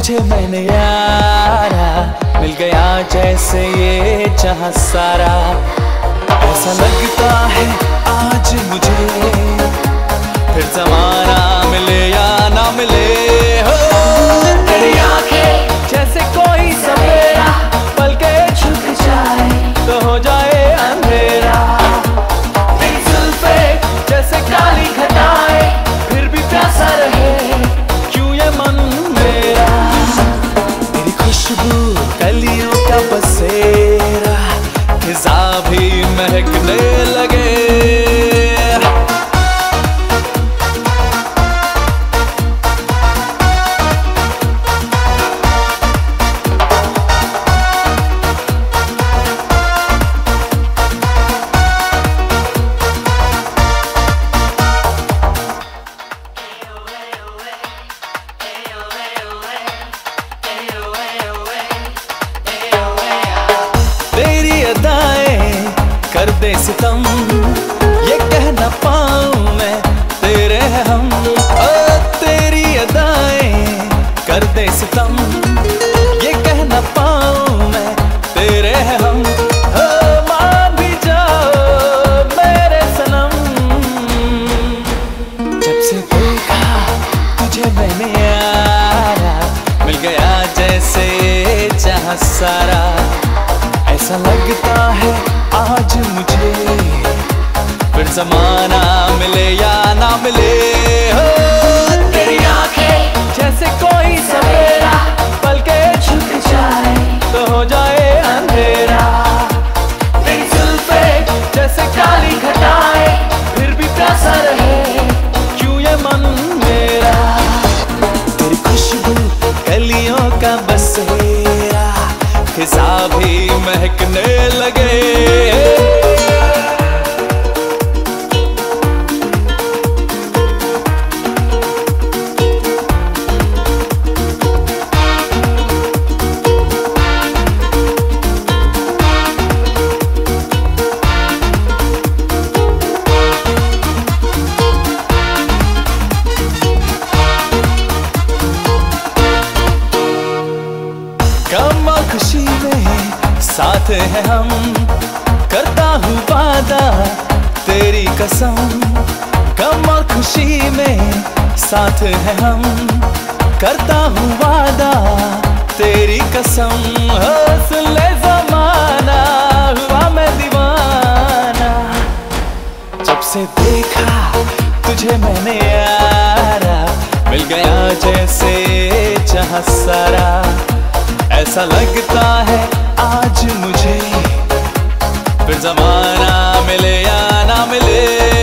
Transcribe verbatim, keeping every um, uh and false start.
तुझे मैंने यारा, मिल गया जैसे ये जहां सारा। ऐसा लगता है आज मुझे फिर जमाना मिले या ना मिले हो। तेरी आंखें जैसे कोई सवेरा, पलके झुक जाए तो हो जाए अंधेरा। तेरी जुल्फे जैसे काली घटाएं, फिर भी प्यासा रहे क्यों ये मन मेरा। तेरी खुशबू कलियों का बसेरा, फिजा भी महकने लगे। कर दे सितम, ये कह ना पाऊं मैं तेरे हैं हम। ओ तेरी अदाएं कर दे सितम, ये कह ना पाऊं मैं तेरे हैं हम। ओ मान भी जाओ मेरे सनम, जब से देखा तुझे मैंने यारा, मिल गया जैसे जहां सारा। ऐसा लगता है आज मुझे फिर जमाना मिले या ना मिले हो। तेरी आंखें जैसे कोई सवेरा, पलके झुक जाए तो हो जाए अंधेरा। तेरी जुल्फे जैसे काली घटाएं, फिर भी प्यासा रहे क्यों ये मन मेरा। तेरी खुशबू कलियों का बसेरा, फिजा भी महकने लगे। गम और खुशी में साथ हैं हम, करता हूँ वादा तेरी कसम। गम और खुशी में साथ हैं हम, करता हूँ वादा तेरी कसम। हो सुन ले ज़माना, हुआ मैं दीवाना। जब से देखा तुझे मैंने यारा, मिल गया जैसे जहां सारा। ऐसा लगता है आज मुझे फिर जमाना मिले या ना मिले।